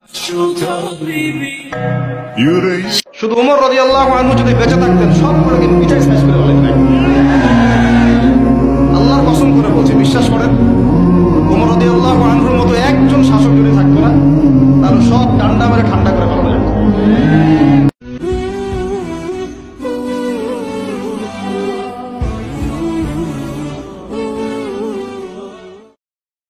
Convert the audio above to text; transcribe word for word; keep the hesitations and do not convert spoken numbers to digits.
শুধু উমর রাদিয়াল্লাহু আনহু যদি বেঁচে থাকতেন সবগুলোকে পিটাই শেষ